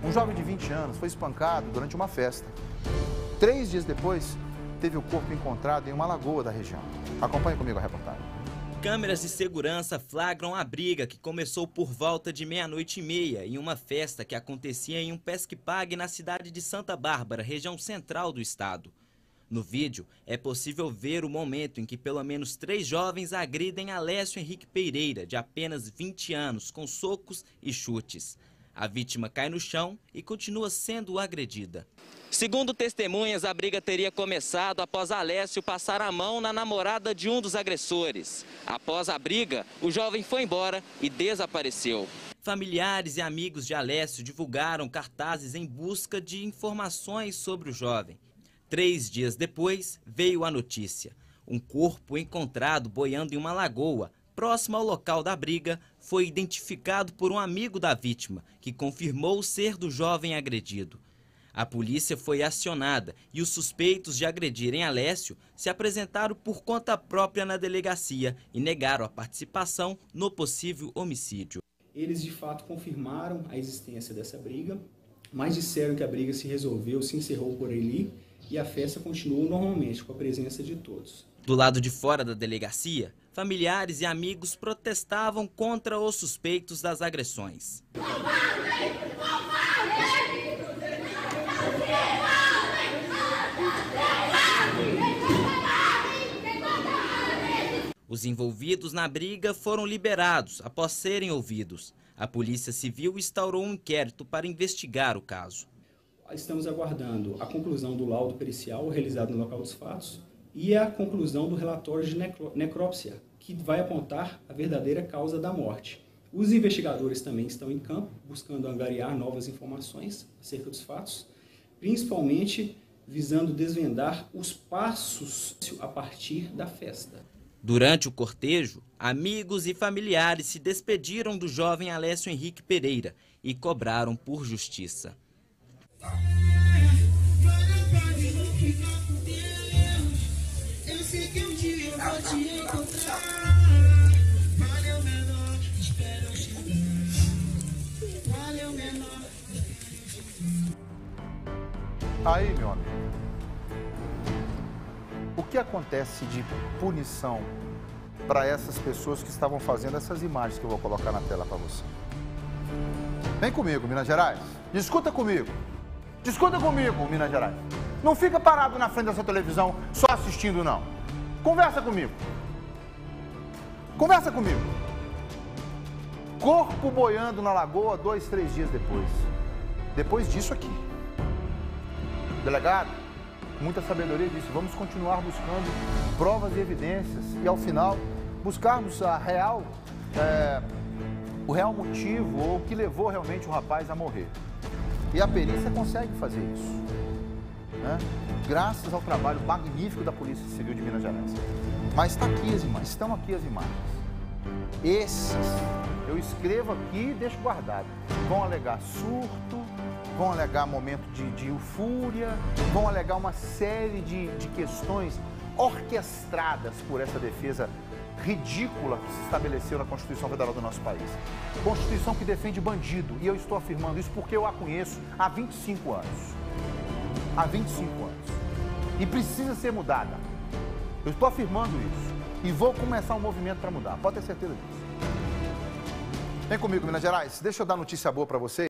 Um jovem de 20 anos foi espancado durante uma festa. 3 dias depois, teve o corpo encontrado em uma lagoa da região. Acompanhe comigo a reportagem. Câmeras de segurança flagram a briga que começou por volta de 00:30 em uma festa que acontecia em um pesque-pague na cidade de Santa Bárbara, região central do estado. No vídeo, é possível ver o momento em que pelo menos 3 jovens agridem Alessio Henrique Pereira, de apenas 20 anos, com socos e chutes. A vítima cai no chão e continua sendo agredida. Segundo testemunhas, a briga teria começado após Alessio passar a mão na namorada de um dos agressores. Após a briga, o jovem foi embora e desapareceu. Familiares e amigos de Alessio divulgaram cartazes em busca de informações sobre o jovem. 3 dias depois, veio a notícia. Um corpo encontrado boiando em uma lagoa, próximo ao local da briga, foi identificado por um amigo da vítima, que confirmou ser do jovem agredido. A polícia foi acionada e os suspeitos de agredirem Alessio se apresentaram por conta própria na delegacia e negaram a participação no possível homicídio. Eles de fato confirmaram a existência dessa briga, mas disseram que a briga se resolveu, se encerrou por ali e a festa continuou normalmente, com a presença de todos. Do lado de fora da delegacia, familiares e amigos protestavam contra os suspeitos das agressões. Os envolvidos na briga foram liberados após serem ouvidos. A Polícia Civil instaurou um inquérito para investigar o caso. Estamos aguardando a conclusão do laudo pericial realizado no local dos fatos e a conclusão do relatório de necrópsia, que vai apontar a verdadeira causa da morte. Os investigadores também estão em campo, buscando angariar novas informações acerca dos fatos, principalmente visando desvendar os passos a partir da festa. Durante o cortejo, amigos e familiares se despediram do jovem Alessio Henrique Pereira e cobraram por justiça. Eu sei que um dia eu vou te encontrar. Valeu menor, espero eu chegar. Valeu menor. Aí, meu amigo, o que acontece de punição para essas pessoas que estavam fazendo essas imagens que eu vou colocar na tela para você? Vem comigo, Minas Gerais. Discuta comigo. Discuta comigo, Minas Gerais. Não fica parado na frente dessa televisão só assistindo, não. Conversa comigo. Conversa comigo. Corpo boiando na lagoa 2, 3 dias depois. Depois disso aqui. Delegado, muita sabedoria disse, vamos continuar buscando provas e evidências e, ao final, buscarmos o real motivo ou o que levou realmente o rapaz a morrer. E a perícia consegue fazer isso, né? Graças ao trabalho magnífico da Polícia Civil de Minas Gerais. Mas está aqui as imagens, estão aqui as imagens. Esses, eu escrevo aqui e deixo guardado. Vão alegar surto, vão alegar momento de eufúria, vão alegar uma série de questões orquestradas por essa defesa ridícula que se estabeleceu na Constituição Federal do nosso país. Constituição que defende bandido, e eu estou afirmando isso porque eu a conheço há 25 anos. Há 25 anos. E precisa ser mudada. Eu estou afirmando isso. E vou começar um movimento para mudar. Pode ter certeza disso. Vem comigo, Minas Gerais. Deixa eu dar notícia boa para vocês.